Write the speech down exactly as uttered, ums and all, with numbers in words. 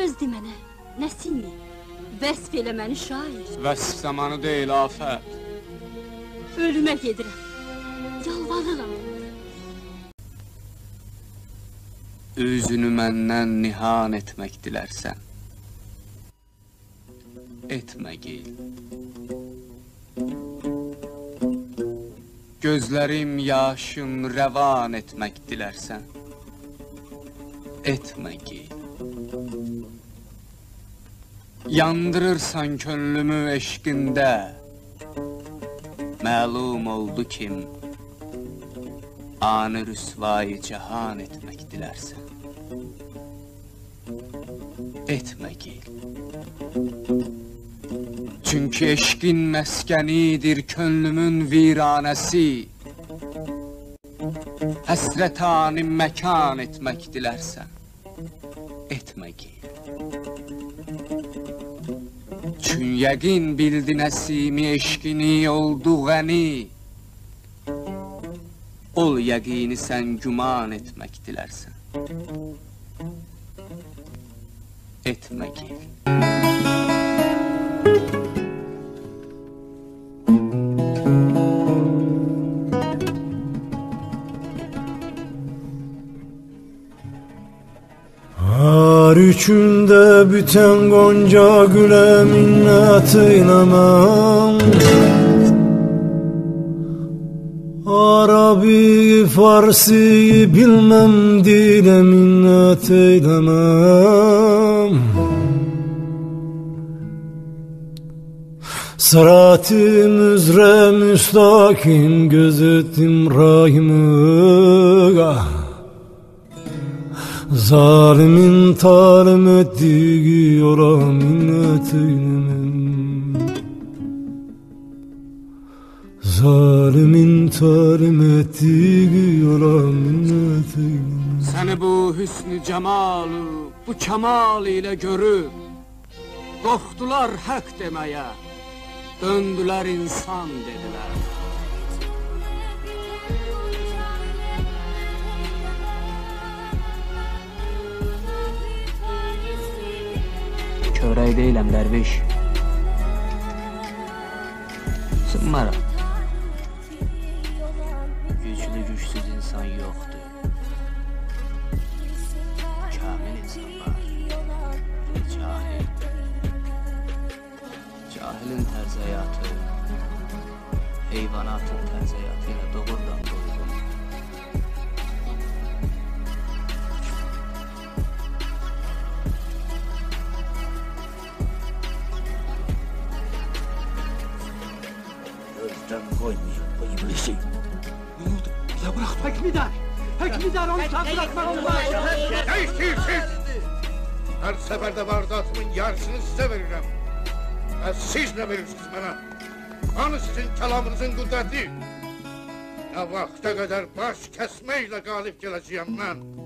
söz de mənə, nəsini, vəsf elə məni şair. Vəsf zamanı deyil, afət. Ölümə gedirəm, yalvarıram. Üzünü məndən nihan etmək dilərsən. Etmə geyl. Gözlərim yaşım rəvan etmək dilərsən. Etmə geyl. Yandırırsan könlümü eşqində. Məlum oldu kim, anı rüsvayı cahan etmək dilərsən. Etmə geyl. Çünki eşqin məskənidir könlümün viranəsi. Həsrətani məkan etmək dilərsən. Etmə geyl. Çün yəqin bildi nəsimi eşqini oldu ғəni. Ol yəqini sən güman etmək dilərsən. Etmə geyl. Har üçündə büten gonca gülə minnət eyləməm. Arabi, Farsi bilməm, dilə minnət eyləməm. Sırat-ı müzre müstakim gözettim rahimı. Zalimin talim ettiği yola minnet eylemem. Zalimin talim ettiği yola minnet eylemem. Səni bu hüsnü cemalı, bu kemal ile görüp qorxdular hak demeye, döndüler insan dediler. Körək deyiləm, dərviş. Sınmaram. Güclü güçsüz insan yoxdur. Kamil insan var. Cahil. Cahilin tərz həyatı heyvanatın tərz həyatı ilə doğrudan doygun. Koymayın bu iblisi. Ne oldu? Ya bırak. Hekmidar! Hekmidar onu sen bırakma olmaz! Ne istiyorsunuz? Her seferde vardatımın yarısını size veririm. E siz ne verirsiniz bana? Hani sizin kelamınızın kudreti? Ne vakte kadar baş kesmeyle galip geleceğim ben.